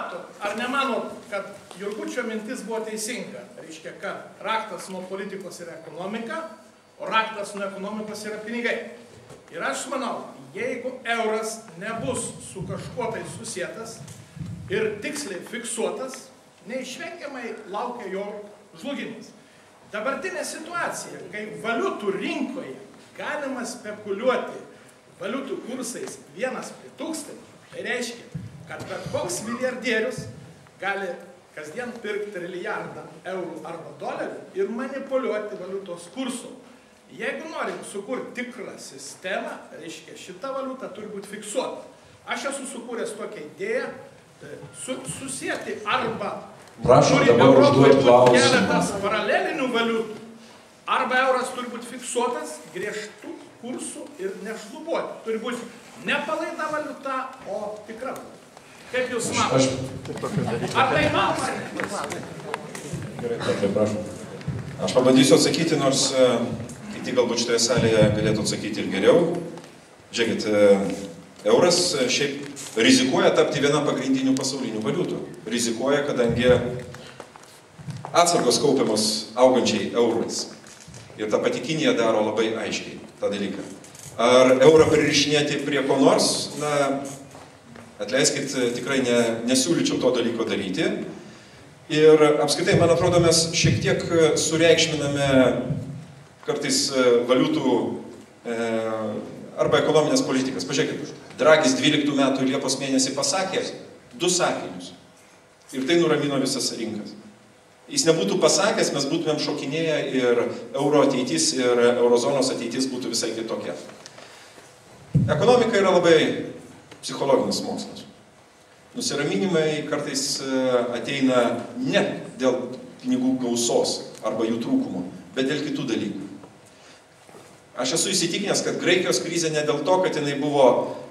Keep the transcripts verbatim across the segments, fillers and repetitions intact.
matot, ar nemanot, kad Jurgučio mintis buvo teisinga? Reiškia, kad raktas nuo politikos yra ekonomika, o raktas nuo ekonomikos yra pinigai. Ir aš manau, jeigu euras nebus su kažkuo tai susietas ir tiksliai fiksuotas, neišvengiamai laukia jo žlugimas. Dabartinė situacija, kai valiutų rinkoje galima spekuliuoti valiutų kursais vienas prie tūkstančių, tai reiškia, kad bet koks milijardierius gali kasdien pirkti trilijardą eurų arba dolerių ir manipuliuoti valiutos kursu. Jeigu norim sukurti tikrą sistemą, reiškia, šita valiuta turi būti fiksuota. Aš esu sukūręs tokią idėją, su, susėti arba Prašom dabar užduoti klausimą. Keletas paralelinių valiutų, arba euras turi būti fiksuotas griežtų kursų ir nešlubuoti. Turi būti ne palaida valiuta, o tikra valiuta. Kaip jūs matote? Ar tai manoma? Gerai, tai prašom. Aš pabandysiu atsakyti, nors kiti galbūt šitoje salėje galėtų atsakyti ir geriau. Žiūrėkit, euras šiaip rizikuoja tapti viena pagrindinių pasaulinių valiutų. Rizikuoja, kadangi atsargos kaupiamos augančiai eurais. Ir ta pati Kinija daro labai aiškiai tą dalyką. Ar eurą pririšinėti prie ko nors? Na, atleiskit, tikrai ne, nesiūlyčiau to dalyko daryti. Ir apskritai, man atrodo, mes šiek tiek sureikšminame kartais valiutų e, arba ekonominės politikas. Pažiūrėkit, Dragis dvyliktų metų Liepos mėnesį pasakė du sakinius. Ir tai nuramino visas rinkas. Jis nebūtų pasakęs, mes būtumėm šokinėję ir euro ateitis ir eurozonos ateitis būtų visai kitokia. Ekonomika yra labai psichologinis mokslas. Nusiraminimai kartais ateina ne dėl pinigų gausos arba jų trūkumo, bet dėl kitų dalykų. Aš esu įsitikinęs, kad Graikijos krizė ne dėl to, kad jinai buvo,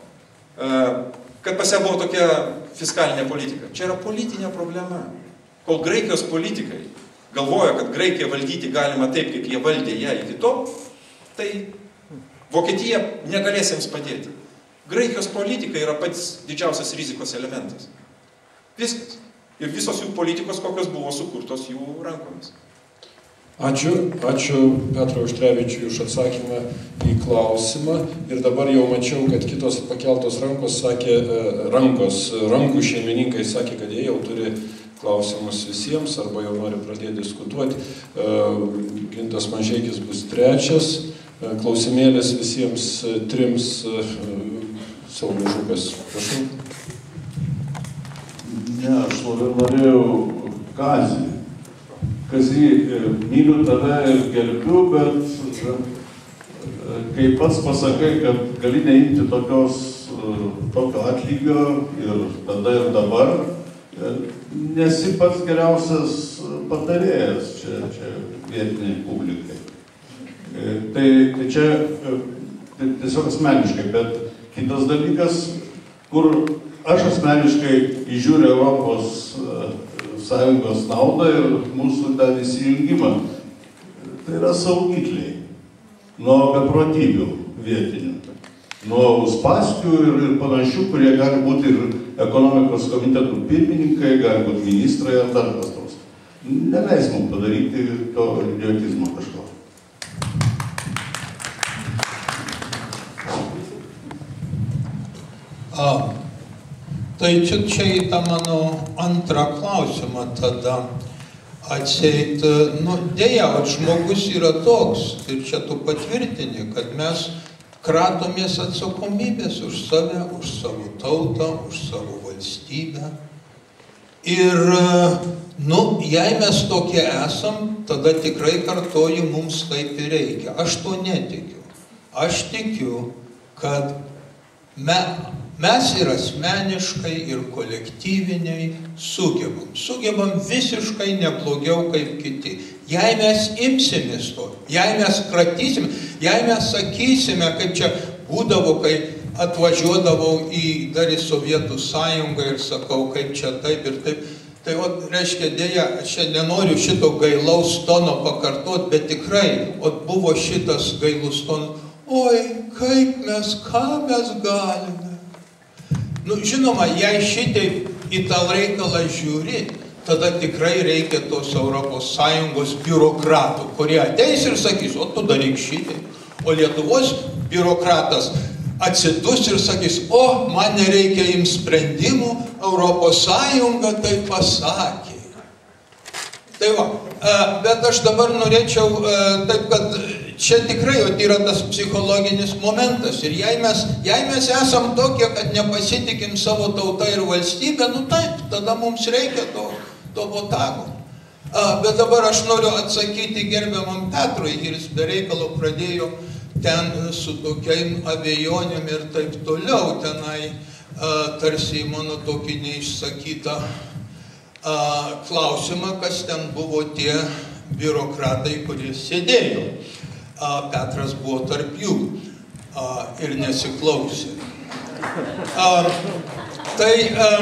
kad pas ją buvo tokia fiskalinė politika. Čia yra politinė problema. Kol Graikijos politikai galvoja, kad Graikiją valdyti galima taip, kaip jie valdė ją iki to, tai Vokietija negalės jiems padėti. Graikijos politika yra pats didžiausias rizikos elementas. Viskas. Ir visos jų politikos, kokios buvo sukurtos jų rankomis. Ačiū, ačiū Petrui Auštrevičiui už atsakymą į klausimą. Ir dabar jau mačiau, kad kitos pakeltos rankos sakė, rankos, rankų šeimininkai sakė, kad jie jau turi klausimus visiems, arba jau nori pradėti diskutuoti. Gintas Mažeikis bus trečias, klausimėlis visiems trims. Saulius Žukas, prašau. Ne, aš labai norėjau Kazį. Kazį, myliu tave ir gerbiu, bet kai pats pasakai, kad gali neimti tokios, tokio atlygio ir tada ir dabar, nesi pats geriausias patarėjas čia, čia vietiniai publikai. Tai, tai čia tai tiesiog asmeniškai, bet kitas dalykas, kur aš asmeniškai įžiūriu Europos Sąjungos naudą ir mūsų ten įsijungimą, tai yra saugikliai nuo beprotybių vietinių, nuo Uspaskių ir, ir panašių, kurie gali būti ir ekonomikos komitetų pirmininkai, gali būti ministrai ar dar kas tos. Neleis mums padaryti to idiotizmo kažko. A, tai čia, čia į tą mano antrą klausimą tada atseit, nu, dėja, žmogus yra toks, ir čia tu patvirtini, kad mes kratomės atsakomybės už save, už savo tautą, už savo valstybę. Ir, nu, jei mes tokie esam, tada tikrai kartoju, mums taip ir reikia. Aš to netikiu. Aš tikiu, kad me, mes ir asmeniškai, ir kolektyviniai sugebam. Sugebam visiškai neblogiau kaip kiti. Jei mes imsimės to, jei mes kratysim, jei mes sakysime, kaip čia būdavo, kai atvažiuodavau į dar į Sovietų sąjungą ir sakau, kaip čia taip ir taip. Tai, o, reiškia, dėja, aš nenoriu šito gailaus tono pakartot, bet tikrai, o buvo šitas gailus tonas. Oi, kaip mes, ką mes galime. Nu, žinoma, jei šitaip į tą reikalą žiūri, tada tikrai reikia tos Europos Sąjungos biurokratų, kurie ateis ir sakys, o tu daryk šitai. O Lietuvos biurokratas atsidus ir sakys, o man nereikia jums sprendimų, Europos Sąjunga tai pasakė. Tai va, bet aš dabar norėčiau, taip kad čia tikrai yra tas psichologinis momentas. Ir jei mes, jei mes esam tokie, kad nepasitikim savo tautą ir valstybę, nu taip, tada mums reikia to, to botago. Bet dabar aš noriu atsakyti gerbiamam Petrui, ir jis be reikalo pradėjo ten su tokiam abejonėm ir taip toliau, tenai tarsi mano tokį neišsakytą klausimą, kas ten buvo tie biurokratai, kurie sėdėjo. Petras buvo tarp jų ir nesiklausė. Tai,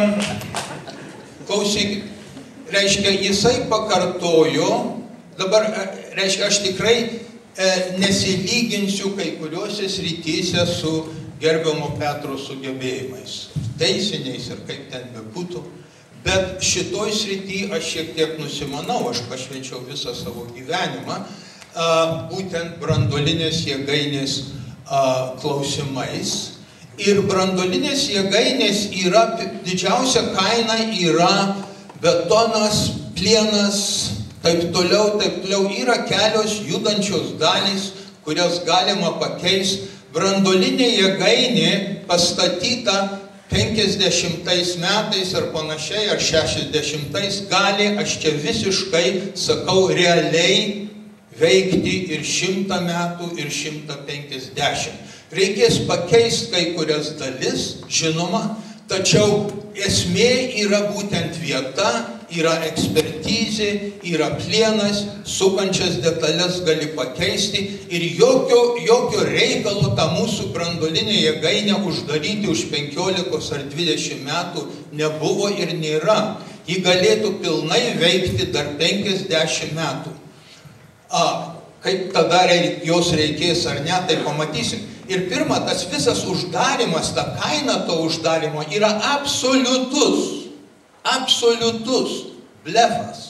klausykit, reiškia, jisai pakartojo, dabar, reiškia, aš tikrai nesilyginsiu kai kuriuose srityse su gerbiamo Petro sugebėjimais, teisiniais ir kaip ten bebūtų. Bet šitoj srity aš šiek tiek nusimanau, aš pašvenčiau visą savo gyvenimą, būtent branduolinės jėgainės klausimais. Ir branduolinės jėgainės yra, didžiausia kaina yra betonas, plienas, taip toliau, taip toliau. Yra kelios judančios dalys, kurias galima pakeisti. Branduolinė jėgainė pastatyta penkiasdešimtais metais ar panašiai, ar šešiasdešimtais gali, aš čia visiškai sakau, realiai veikti ir šimtą metų, ir šimtą penkiasdešimt. Reikės pakeisti kai kurias dalis, žinoma, tačiau esmė yra būtent vieta, yra ekspertizė, yra plienas, sukančias detalės gali pakeisti ir jokio, jokio reikalo tą mūsų branduolinę jėgainę uždaryti už penkiolikos ar dvidešimt metų nebuvo ir nėra. Ji galėtų pilnai veikti dar penkiasdešimt metų. A, kaip tada jos reikės ar ne, tai pamatysim. Ir pirma, tas visas uždarimas, ta kaina to uždarimo yra absoliutus. Absoliutus blefas.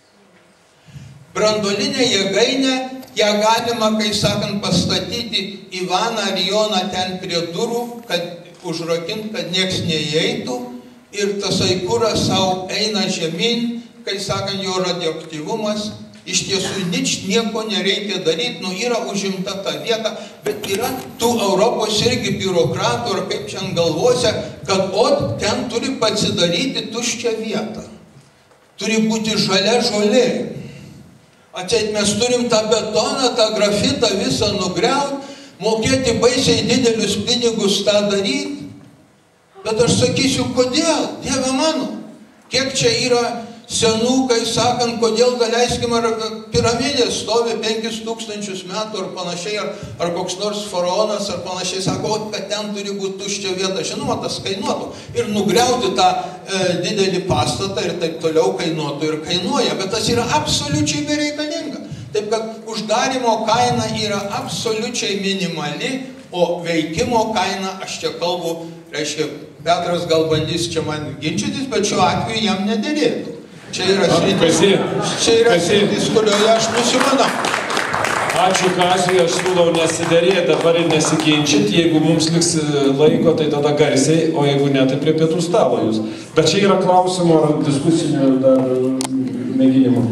Branduolinė jėgainė, ją galima, kai sakant, pastatyti Ivaną ar Joną ten prie durų, kad užrakint, kad nieks neįeitų, ir tasai kuras savo eina žemyn, kai sakant, jo radioaktyvumas. Iš tiesų, nič nieko nereikia daryti, nu yra užimta ta vieta, bet yra tų Europos irgi biurokratų, ar kaip čia galvose, kad o ten turi pasidaryti tuščią vietą. Turi būti žalia žolė. Atseit mes turim tą betoną, tą grafitą visą nugriaut, mokėti baisiai didelius pinigus tą daryti. Bet aš sakysiu, kodėl, Dieve mano, kiek čia yra senų, kai sakant, kodėl daleiskim, ar piramidė stovi penkis tūkstančius metų ar panašiai, ar, ar koks nors faraonas ar panašiai, sako, kad ten turi būti tuščia vieta, žinoma, tas kainuotų. Ir nugriauti tą e, didelį pastatą ir taip toliau kainuotų ir kainuoja, bet tas yra absoliučiai bereikalinga. Taip kad uždarimo kaina yra absoliučiai minimali, o veikimo kaina, aš čia kalbu, reiškia, Petras gal bandys čia man ginčytis, bet šiuo atveju jam nederėtų. Čia yra sritis, čia yra sritis, kurioje aš nusimanau. Ačiū Kaziui, aš siūlau nesiderėti dabar ir nesiginčyti, jeigu mums liks laiko, tai tada garsiai, o jeigu ne, tai prie pietų stalo jūs. Bet čia yra klausimų ar diskusinių dar mėginimų.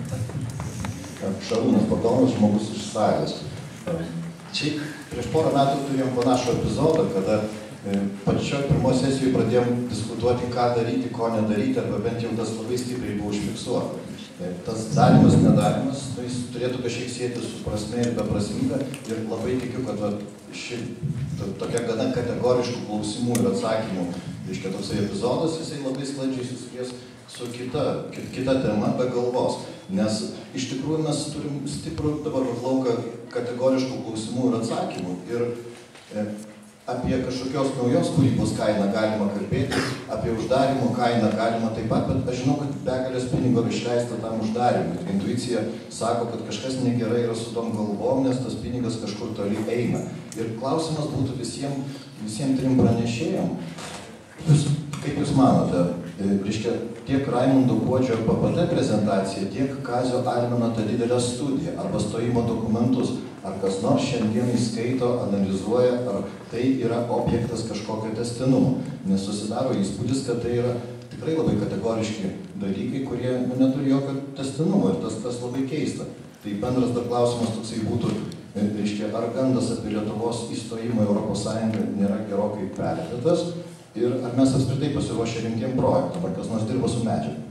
Šarūnas Bagdonas, žmogus iš salės. Čia prieš porą metų turėjom panašų epizodą, kada pačioj pirmos sesijoje pradėjom diskutuoti, ką daryti, ko nedaryti, arba bent jau tas labai stipriai buvo užfiksuota. Tas darimas, nedarimas, tai jis turėtų kažkiek sieti su prasme ir beprasmybė. Ir labai tikiu, kad va, ši to, tokia gana kategoriškų klausimų ir atsakymų, reiškia toksai epizodas, jisai labai sklandžiai susijęs su kita, kita tema be galvos. Nes iš tikrųjų mes turim stiprų dabar lauką kategoriškų klausimų ir atsakymų. Ir e, apie kažkokios naujos kūrybos kainą galima kalbėti, apie uždarimo kainą galima taip pat, bet aš žinau, kad begalės pinigo išleista tam uždarimui. Intuicija sako, kad kažkas negerai yra su tom galvom, nes tas pinigas kažkur toli eina. Ir klausimas būtų visiems, visiems trim pranešėjom. Jūs, kaip jūs manote, Reiškia, tiek Raimundo Kuodžio P P T prezentacija, tiek Kazio Almeno ta didelė studija arba stojimo dokumentus. Ar kas nors šiandien įskaito, analizuoja, ar tai yra objektas kažkokio tęstinumo. Nes susidaro įspūdis, kad tai yra tikrai labai kategoriški dalykai, kurie nu, neturi jokio tęstinumo ir tas, tas labai keista. Tai bendras dar klausimas toksai būtų, reiškia, ar gandas apie Lietuvos įstojimą į Europos Sąjungą nėra gerokai perdėtas ir ar mes apskritai pasiruošę rimtiem projektam, ar kas nors dirba su medžiaga.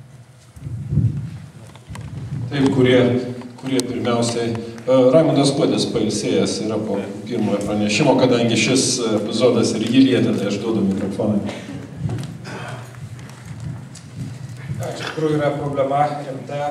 Taip, kurie, kurie pirmiausiai, Raimundas Kuodis pailsėjęs yra po pirmojo pranešimo, kadangi šis epizodas ir jį lietė, tai aš duodu mikrofoną. Iš tikrųjų yra problema rimta.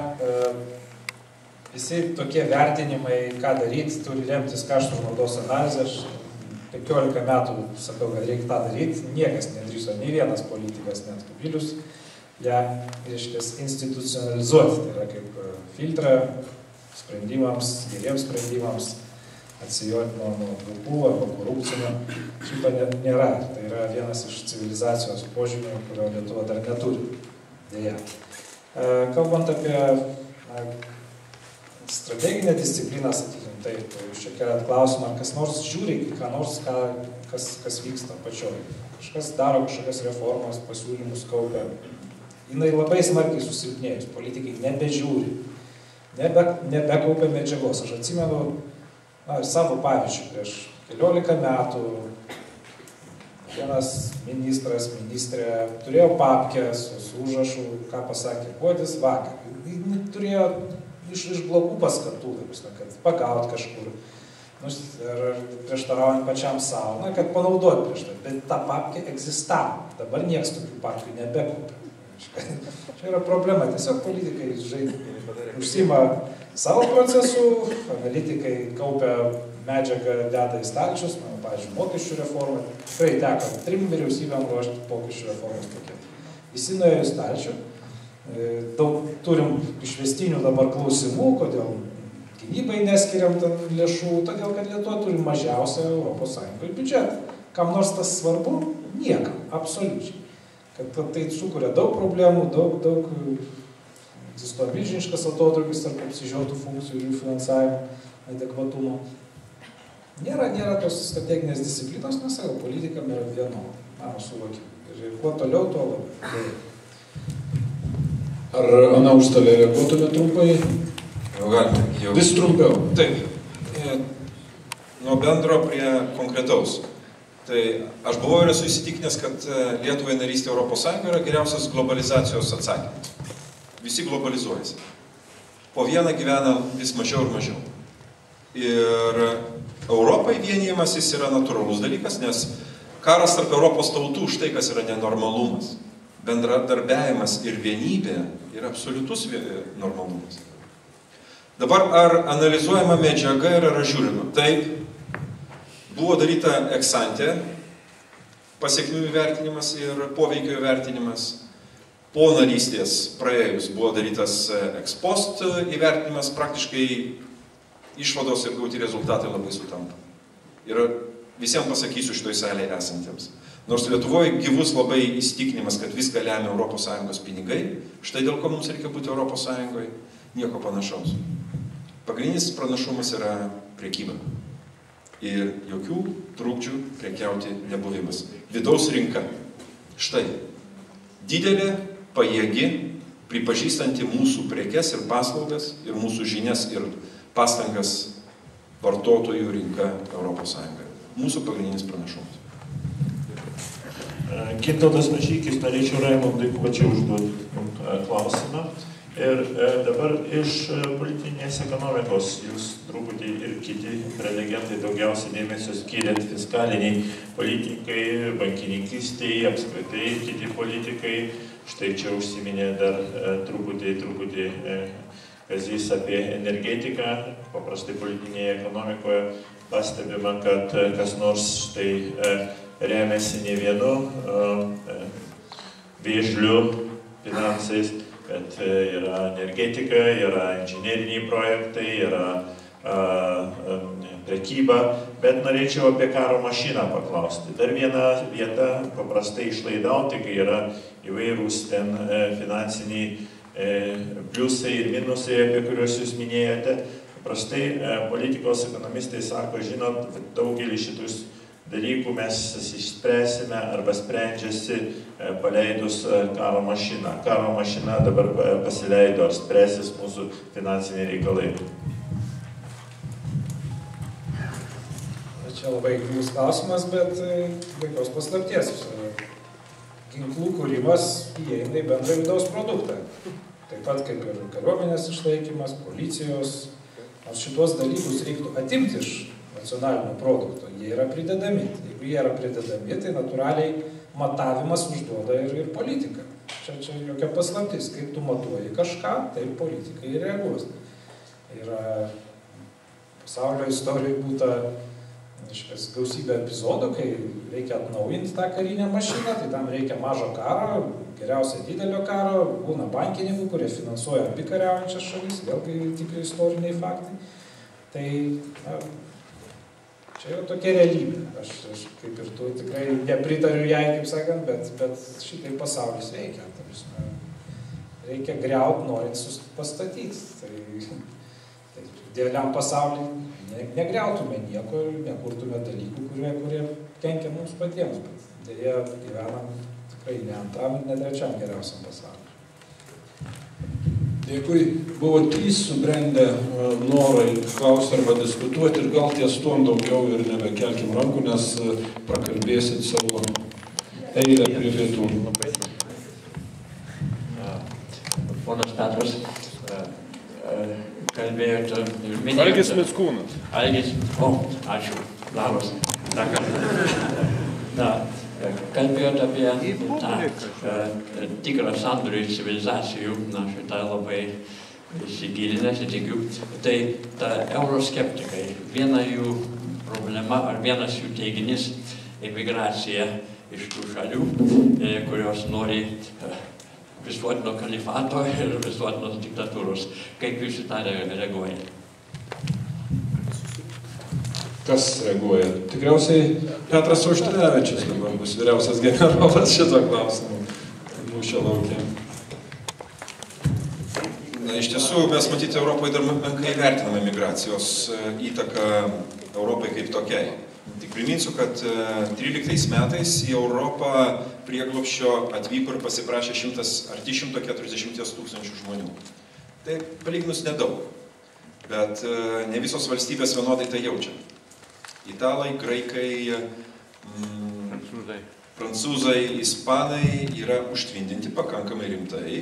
Visi tokie vertinimai, ką daryti, turi remtis kaštų ir naudos analizę. Aš penkiolika metų sakau, kad reikia tą daryti. Niekas nedrįso, nei vienas politikas, net Kubilius, ją, reiškia, institucionalizuoti. Tai yra kaip filtrą sprendimams, geriems sprendimams, atsijoti nuo, nuo grupų arba korupcinio. Šito nėra. Tai yra vienas iš civilizacijos požymių, kurio Lietuva dar neturi. Deja. Kalbant apie na, strateginę discipliną, sakykim, taip, jūs čia keliat klausimą, ar kas nors žiūri, ką nors, ką, kas, kas vyksta pačioj. Kažkas daro kažkokias reformas, pasiūlymus kaupia. Jinai labai smarkiai susilpnėjus, politikai nebežiūri, nebe, nebekaupia medžiagos. Aš atsimenu na, savo pavyzdžių, prieš keliolika metų vienas ministras, ministrė turėjo papkę su, su užrašu, ką pasakė Kuodis vakar. Jis turėjo iš, iš blogų paskatų, kad pagaut kažkur, nu, ar prieštaraujant pačiam savo, na, kad panaudoti prieš tai. Bet ta papkė egzistavo. Dabar nieks tokių papkių nebekaupia. Čia yra problema. Tiesiog politikai žaidė, užsima savo procesų, analitikai kaupia medžiagą, deda į stalčius, na, pavyzdžiui, mokesčių reformą. Tikrai teko trim vyriausybėm ruošti mokesčių reformos paketą. Visi nuėjo į stalčių. Daug turim išvestinių dabar klausimų, kodėl gynybai neskiriam lėšų, todėl kad Lietuva turi mažiausią Europos Sąjungos biudžetą. Kam nors tas svarbu? Niekam, absoliučiai. Kad tai sukuria daug problemų, daug, daug egzistuoja milžiniškas atotrūkis tarp apsižiotų funkcijų ir jų finansavimo adekvatumo. Nėra, nėra tos strateginės disciplinos, nes savo politikam yra vienoda, mano suvokimu. Ir kuo toliau, tuo labiau. Ar Ana Užstalė reaguotume trumpai? Jau galime. Jau. Vis trumpiau. Taip. Nuo bendro prie konkretaus. Tai aš buvau ir esu įsitikinęs, kad Lietuvai narystė Europos Sąjungoje yra geriausias globalizacijos atsakymas. Visi globalizuojasi. Po vieną gyvena vis mažiau ir mažiau. Ir Europai vienijimasis yra natūralus dalykas, nes karas tarp Europos tautų štai kas yra nenormalumas. Bendradarbiavimas ir vienybė yra absoliutus normalumas. Dabar ar analizuojama medžiaga ir ar žiūrima? Taip, buvo daryta ex-ante pasiekmių įvertinimas ir poveikio įvertinimas. Po narystės praėjus buvo darytas ex-post įvertinimas, praktiškai išvados ir gauti rezultatai labai sutampa. Ir visiems pasakysiu šitoj salėje esantiems. Nors Lietuvoje gyvus labai įsitikinimas, kad viską lemia Europos Sąjungos pinigai, štai dėl ko mums reikia būti Europos Sąjungoje, nieko panašaus. Pagrindinis pranašumas yra prekyba. Ir jokių trūkdžių prekiauti nebuvimas. Vidaus rinka. Štai. Didelė, pajėgi, pripažįstanti mūsų prekes ir paslaugas, ir mūsų žinias ir pastangas vartotojų rinka Europos Sąjungoje. Mūsų pagrindinis pranašumas. Gintautas Mažykis, norėčiau Raimundui plačiau užduoti klausimą. Ir dabar iš politinės ekonomikos jūs truputį ir kiti prelegentai daugiausiai dėmesio skiriat fiskaliniai politikai, bankininkystėje, apskritai kiti politikai. Štai čia užsiminė dar truputį, truputį Kazys apie energetiką. Paprastai politinėje ekonomikoje pastebima, kad kas nors štai remiasi ne vienu vėžliu finansais, bet yra energetika, yra inžineriniai projektai, yra prekybą, bet norėčiau apie karo mašiną paklausti. Dar vieną vietą paprastai išlaidauti, kai yra įvairūs ten finansiniai pliusai ir minusai, apie kuriuos jūs minėjote. Paprastai politikos ekonomistai sako, žinot, daugelį šitus dalykų mes išspręsime arba sprendžiasi paleidus karo mašiną. Karo mašina dabar pasileido, ar spręsis mūsų finansiniai reikalai. Čia labai gilus klausimas, bet jokios paslapties. Ginklų kūrimas įeina į bendrą vidaus produktą. Taip pat kaip ir kariuomenės išlaikymas, policijos. Nors šitos dalykus reiktų atimti iš nacionalinio produkto, jie yra pridedami. Jeigu jie yra pridedami, tai natūraliai matavimas užduoda ir, ir politiką. Čia, čia jokia paslaptis. Kaip tu matuoji kažką, taip politikai ir reaguos. Yra pasaulio istorijoje būta iškas gausybė epizodų, kai reikia atnaujinti tą karinę mašiną, tai tam reikia mažo karo, geriausia didelio karo, būna bankininkų, kurie finansuoja abi kariaujančias šalis, vėlgi tikrai istoriniai faktai. Tai na, čia jau tokia realybė. Aš, aš kaip ir tu tikrai nepritariu jai, kaip sakant, bet, bet šitai pasaulis veikia. Tavisme, reikia griaut, norint pastatyti. Tai, tai dėliam pasauliui ne, negriautume nieko ir nekurtume dalykų, kurie, kurie kenkia mums patiems. Bet dėja gyvenam tikrai ne antram ir ne trečiam geriausiam pasauliu. Dėkui. Buvo trys subrendę norai klausti arba diskutuoti ir gal ties tuom daugiau ir nebekelkim rankų, nes prakalbėsit savo eilę prie vietų. Ponas Petras, kalbėjote ir minėjote. Algis Mickūnas. Algis, o, ačiū, labas. Na, kalbėjote apie tą e, tikrą sandorį civilizacijų, na, šitą labai įsigilinęs, tikiu. Tai ta euroskeptikai, viena jų problema ar vienas jų teiginys emigracija iš tų šalių, e, kurios nori e, visuotino kalifato ir visuotinos diktatūros. Kaip jūs į tą reaguojate? Kas reaguoja? Tikriausiai Petras Auštrevičius dabar bus vyriausias generolas šito klausimu. Mūšio laukia. Na, iš tiesų, mes matyti Europoje dar menkai vertiname migracijos įtaką Europai kaip tokiai. Tik priminsiu, kad tryliktais metais į Europą prieglobsčio atvyko ir pasiprašė šimtas arti šimto keturiasdešimties tūkstančių žmonių. Tai palyginus nedaug, bet ne visos valstybės vienodai tai jaučia. Italai, graikai, mm, prancūzai, ispanai yra užtvindinti pakankamai rimtai.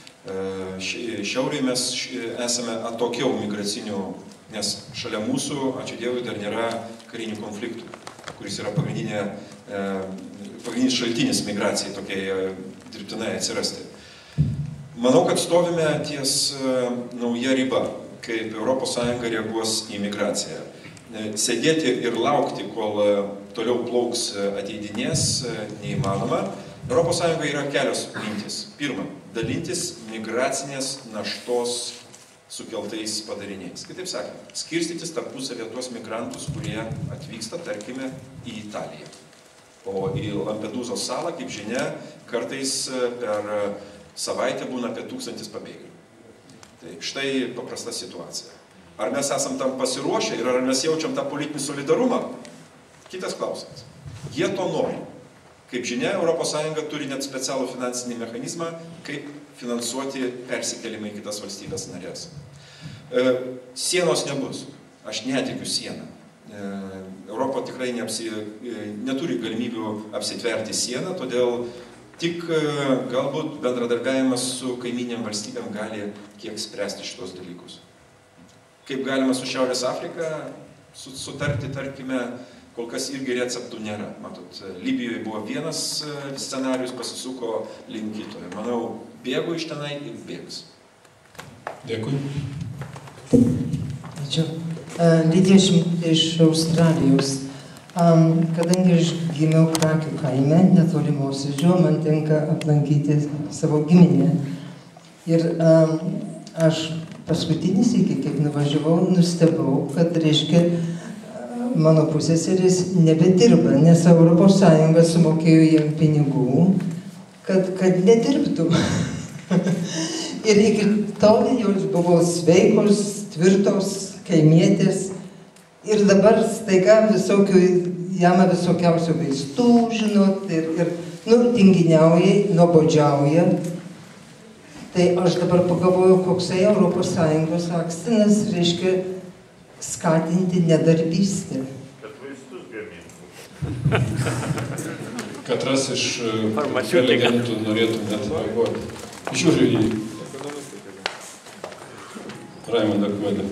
Šiaurėje mes esame atokiau migracinių, nes šalia mūsų, ačiū Dievui, dar nėra karinių konfliktų, kuris yra pagrindinė, pagrindinis šaltinis migracijai tokiai dirbtinai atsirasti. Manau, kad stovime ties nauja riba, kaip Europos Sąjunga reaguos į migraciją. Sėdėti ir laukti, kol toliau plauks ateidinės, neįmanoma. Europos Sąjunga yra kelios mintys. Pirma, dalintis migracinės naštos sukeltais padariniais. Kitaip sakant, skirstytis tarpusavį tuos migrantus, kurie atvyksta, tarkime, į Italiją. O į Lampedūzos salą, kaip žinia, kartais per savaitę būna apie tūkstantis pabėgėlių. Tai štai paprasta situacija. Ar mes esam tam pasiruošę ir ar mes jaučiam tą politinį solidarumą? Kitas klausimas. Jie to nori. Kaip žinia, Europos Sąjunga turi net specialų finansinį mechanizmą, kaip finansuoti persikelimą į kitas valstybės narės. E, sienos nebus. Aš netikiu sieną. E, Europa tikrai neapsi, e, neturi galimybių apsitverti sieną, todėl tik e, galbūt bendradarbiavimas su kaiminėm valstybėm gali kiek spręsti šitos dalykus. Kaip galima su Šiaurės Afrika sutarti, tarkime, kol kas irgi receptų nėra. Matot, Libijoje buvo vienas scenarius, pasisuko link kito. Ir manau, bėgu iš tenai ir bėgs. Dėkui. Ačiū. Lidija iš Australijos. Um, kadangi aš gimiau Krakių kaime, netoli Mosėdžio, man tenka aplankyti savo giminę. Ir um, aš paskutinį sykį, kaip nuvažiavau, nustebau, kad, reiškia, mano pusėseris nebedirba, nes Europos Sąjunga sumokėjo jiem pinigų, kad, kad nedirbtų. Ir iki tol jos buvo sveikos, tvirtos, kaimietės. Ir dabar staiga visokių, jama visokiausių vaistų, žinot, ir, ir nu, tinginiauja, nuobodžiauja. Tai aš dabar pagalvoju, koksai Europos Sąjungos akstinas reiškia skatinti nedarbystę. Kad vaistus gamintų. Katras iš prelegentų norėtų net reaguoti. Žiūriu į Raimondą Kvailį.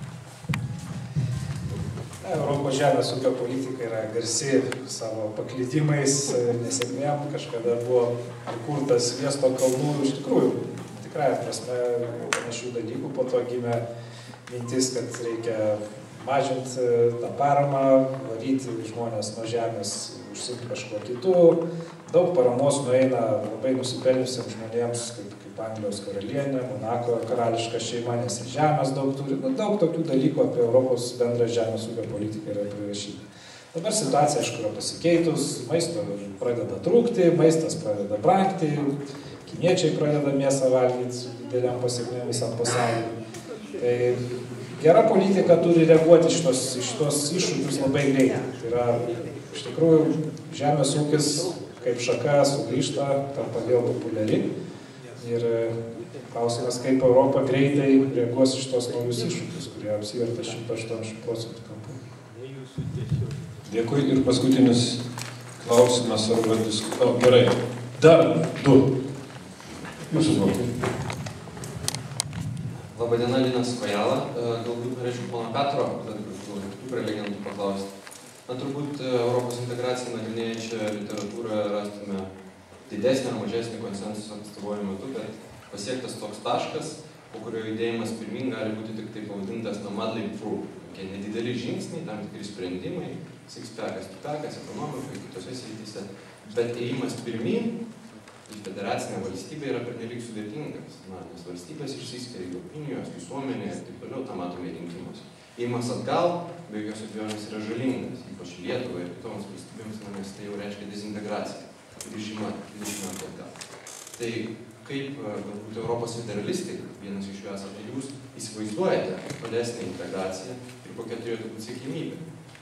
Europos žemės ūkio politika yra garsi savo paklydimais, nesėkmėm. Kažkada buvo įkurtas Sviesto kalnų, iš tikrųjų, tikrąja prasme, panašių dalykų. Po to gimė mintis, kad reikia mažinti tą paramą, varyti žmonės nuo žemės, užsimti kažko kitų. Daug paramos nueina labai nusipelniusiems žmonėms, kaip, kaip Anglijos karalienė, Monako karališka šeima, nes ir žemės daug turi. Nu, daug tokių dalykų apie Europos bendrą žemės ūkio politiką yra prirašyta. Dabar situacija, aišku, yra pasikeitus, maisto pradeda trūkti, maistas pradeda brangti, kiniečiai pradeda mėsą valgyti su dideliam pasiekmėm visam pasauliu. Tai gera politika turi reaguoti šitos, šitos iššūkius labai greitai. Tai yra, iš tikrųjų, žemės ūkis kaip šaka sugrįžta, tampa vėl populiari. Ir klausimas, kaip Europa greitai reaguos iš tos naujus iššūkius, kurie apsiverta šimtas aštuoniasdešimt procentų kampų. Dėkui. Ir paskutinis klausimas arba diskutuoti. Gerai. Dar du. Jūsų žodžiai. Labadiena, Linas Kojala. Galbūt norėčiau pono Petro, kitų prelegentų paklausti. Na, turbūt Europos integraciją nagrinėjančią literatūrą rastume didesnį ar mažesnį konsensusą pastaruoju metu, bet pasiektas toks taškas, po kurio judėjimas pirmin gali būti tik tai pavadintas nomadly proof. Tokie nedideli žingsniai, tam tikri sprendimai, six-packas, two-packas, ekonomikoje, kitose srityse. Bet ėjimas pirmin į federacinę valstybę yra pernelyg sudėtingas. Na, nes valstybės išsiskiria į opinijos, visuomenė ir taip toliau, tą matome rinkimuose. Ėjimas atgal, be jokios abejonės, yra žalingas, ypač Lietuvai ir kitoms valstybėms, nes tai jau reiškia dezintegraciją, grįžimą dvidešimt metų atgal. Tai kaip galbūt Europos federalistai, vienas iš jų esate jūs, įsivaizduojate tolesnę integraciją ir kokia turėtų būti siekimybė?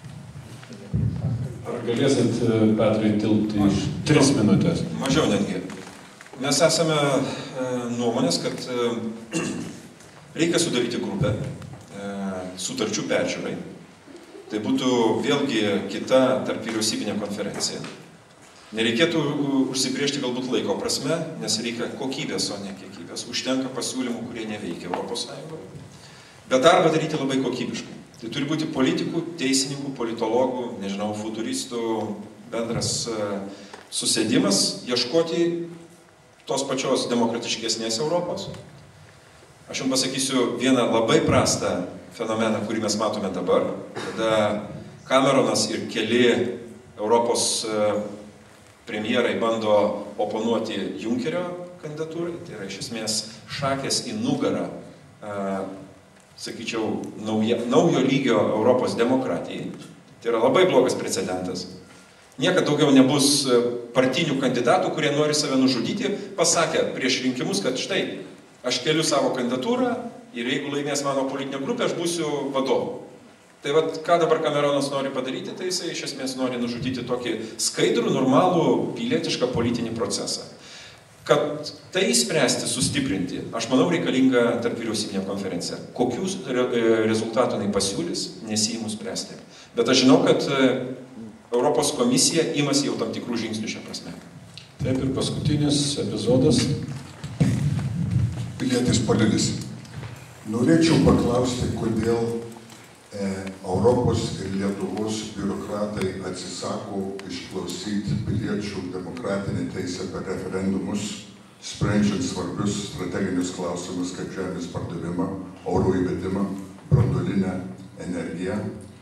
Ar galėsit, Petrai, tilpti iš tris minutės? Mažiau netgi. Mes esame nuomonės, kad reikia sudaryti grupę sutarčių peržiūrai. Tai būtų vėlgi kita tarp vyriausybinė konferencija. Nereikėtų užsibriežti galbūt laiko prasme, nes reikia kokybės, o ne kiekybės. Užtenka pasiūlymų, kurie neveikia Europos Sąjungoje. Bet darbą daryti labai kokybiškai. Tai turi būti politikų, teisininkų, politologų, nežinau, futuristų bendras susėdimas, ieškoti tos pačios demokratiškesnės Europos. Aš jums pasakysiu vieną labai prastą fenomeną, kurį mes matome dabar, kada Cameronas ir keli Europos premjerai bando oponuoti Junkerio kandidatūrai, tai yra iš esmės šakės į nugarą, sakyčiau, nauja, naujo lygio Europos demokratijai. Tai yra labai blogas precedentas. Niekad daugiau nebus partinių kandidatų, kurie nori save nužudyti, pasakė prieš rinkimus, kad štai, aš keliu savo kandidatūrą ir jeigu laimės mano politinė grupė, aš būsiu vadovu. Tai vat, ką dabar Cameronas nori padaryti, tai jisai iš esmės nori nužudyti tokį skaidrų, normalų, pilietišką politinį procesą. Kad tai spręsti, sustiprinti, aš manau, reikalinga tarp vyriausybinė konferencija. Kokius rezultatų jinai pasiūlys, nesiimu spręsti. Bet aš žinau, kad Europos komisija imasi jau tam tikrų žingsnių šią prasme. Taip, ir paskutinis epizodas. Pilietis Palilis. Norėčiau paklausti, kodėl e, Europos ir Lietuvos biurokratai atsisako išklausyti piliečių demokratinę teisę per referendumus, sprendžiant svarbius strateginius klausimus kaip žemės pardavimą, oro įvedimą, branduolinę energiją,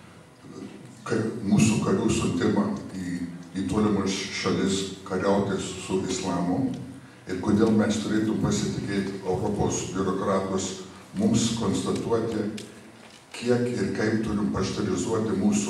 mūsų karių siuntimą į, į tolimas šalis kariauti su islamu ir kodėl mes turėtų pasitikėti Europos biurokratus mums konstatuoti, kiek ir kaip turim pašterizuoti mūsų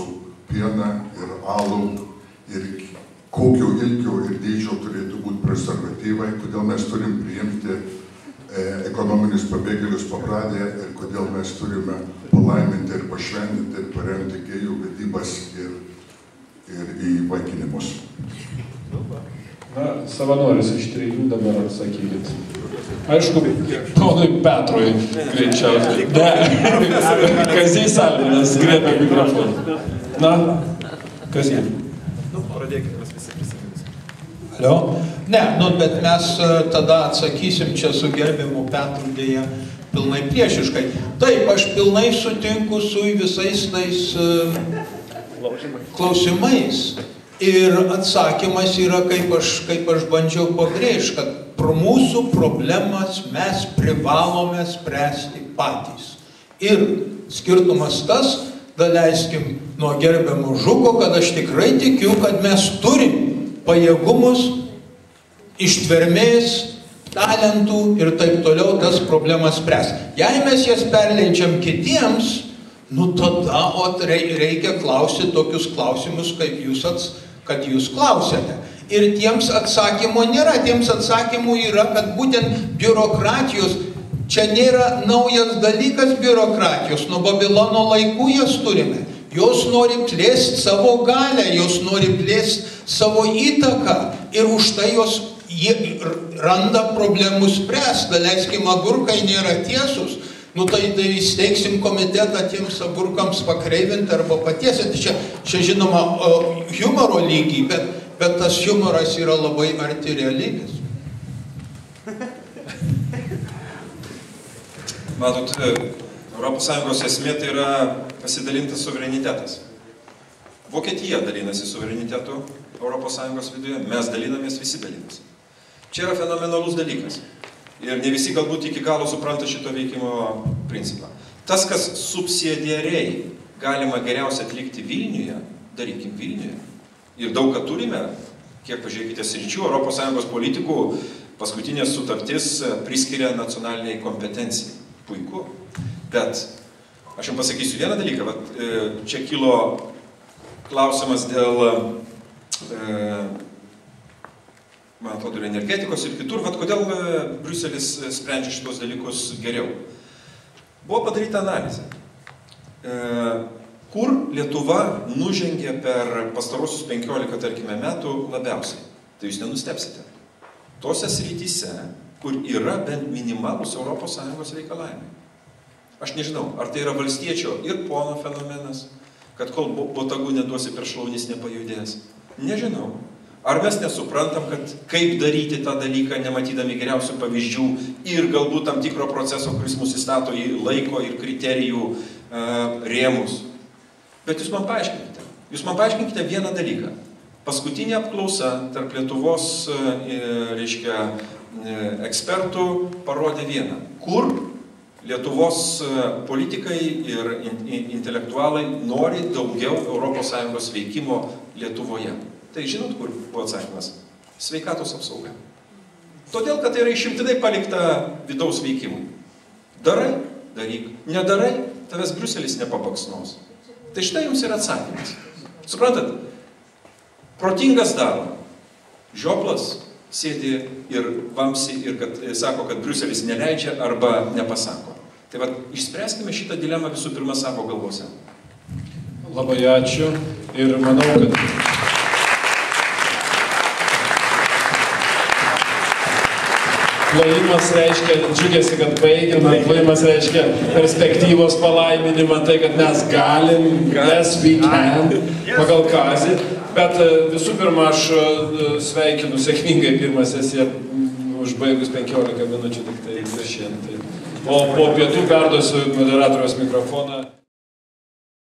pieną ir alų ir kokio ilgio ir dydžio turėtų būti preservatyvai, kodėl mes turim priimti e, ekonominius pabėgėlius pabradėje ir kodėl mes turime palaiminti ir pašventinti ir paremti gėjų vedybas ir, ir įvaikinimus. Na, savanoris iš trijų dabar atsakykit. Aišku, ponui Petrui greičiausiai. Ne, Kazys Alminas griebė mikrofoną. Na, Kazys. Nu, pradėkime, mes visi prisiminsim. Alio? Ne, nu, bet mes tada atsakysim čia su gerbiamu Petru dėja pilnai priešiškai. Taip, aš pilnai sutinku su visais tais uh, klausimais. Ir atsakymas yra, kaip aš, kaip aš bandžiau pabrėžti, kad pro mūsų problemas mes privalome spręsti patys. Ir skirtumas tas, daleiskim nuo gerbiamo Žuko, kad aš tikrai tikiu, kad mes turim pajėgumus, ištvermės, talentų ir taip toliau tas problemas spręsti. Jei mes jas perleidžiam kitiems, nu tada o, reikia klausyti tokius klausimus, kaip jūs ats, kad jūs klausėte. Ir tiems atsakymų nėra. Tiems atsakymų yra, kad būtent biurokratijos, čia nėra naujas dalykas biurokratijos, nuo Babilono laikų jas turime. Jos nori plėsti savo galę, jos nori plėsti savo įtaką ir už tai jos randa problemų spręsti. Daleiskim, agurkai nėra tiesus. Nu tai, tai įsteigsim komitetą tiems agurkams pakreivinti arba patiesinti. Čia, čia žinoma humoro lygiai, bet, bet tas humoras yra labai arti realybės. Matot, Europos Sąjungos esmė tai yra pasidalintas suverenitetas. Vokietija dalinasi suverenitetu Europos Sąjungos viduje, mes dalinamės, visi dalinasi. Čia yra fenomenalus dalykas. Ir ne visi galbūt iki galo supranta šito veikimo principą. Tas, kas subsidiariai galima geriausiai atlikti Vilniuje, darykim Vilniuje. Ir daug ką turime, kiek pažiūrėkite sričių, Europos Sąjungos politikų paskutinės sutartis priskiria nacionaliniai kompetencijai. Puiku. Bet aš jums pasakysiu vieną dalyką. Vat, čia kilo klausimas dėl e, man atrodo, ir energetikos ir kitur, vat kodėl Briuselis sprendžia šitos dalykus geriau. Buvo padaryta analizė, kur Lietuva nužengė per pastarosius penkiolika, tarkime, metų labiausiai. Tai jūs nenustepsite. Tose srityse, kur yra bent minimalus Europos Sąjungos reikalavimai. Aš nežinau, ar tai yra valstiečio ir pono fenomenas, kad kol botagų neduosi per šlaunis nepajudės. Nežinau. Ar mes nesuprantam, kad kaip daryti tą dalyką, nematydami geriausių pavyzdžių ir galbūt tam tikro proceso, kuris mus įstato į laiko ir kriterijų e, rėmus. Bet jūs man paaiškinkite. Jūs man paaiškinkite vieną dalyką. Paskutinė apklausa tarp Lietuvos e, reiškia, e, ekspertų parodė vieną. Kur Lietuvos politikai ir in, in, intelektualai nori daugiau Europos Sąjungos veikimo Lietuvoje. Tai žinot, kur buvo atsakymas? Sveikatos apsauga. Todėl, kad tai yra išimtinai palikta vidaus veikimui. Darai, daryk. Nedarai, tavęs Briuselis nepabaksnos. Tai štai jums yra atsakymas. Suprantat? Protingas daro. Žioplas sėdi ir vamsi ir kad, sako, kad Briuselis neleidžia arba nepasako. Tai va, išspręskime šitą dilemą visų pirma savo galvose. Labai ačiū ir manau, kad... Plojimas reiškia džiugėsi, kad baigime, plojimas reiškia perspektyvos palaiminimą, tai kad mes galim, yes we can, pagal Kazį. Bet visų pirma, aš sveikinu sėkmingai pirmą sesiją, užbaigus penkiolika minučių tik tai viršėjant. O po pietų perduosiu moderatoriaus mikrofoną.